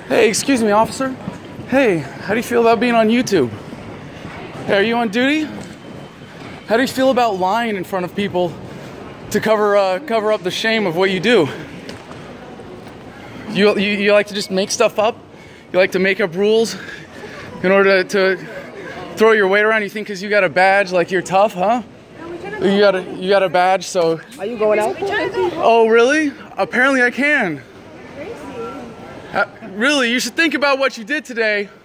Hey, excuse me, officer. Hey, how do you feel about being on YouTube? Hey, are you on duty? How do you feel about lying in front of people to cover up the shame of what you do? You like to just make stuff up? You like to make up rules in order to throw your weight around? You think because you got a badge like you're tough, huh? You got a badge, so... Are you going out? Oh, really? Apparently I can. Really, you should think about what you did today.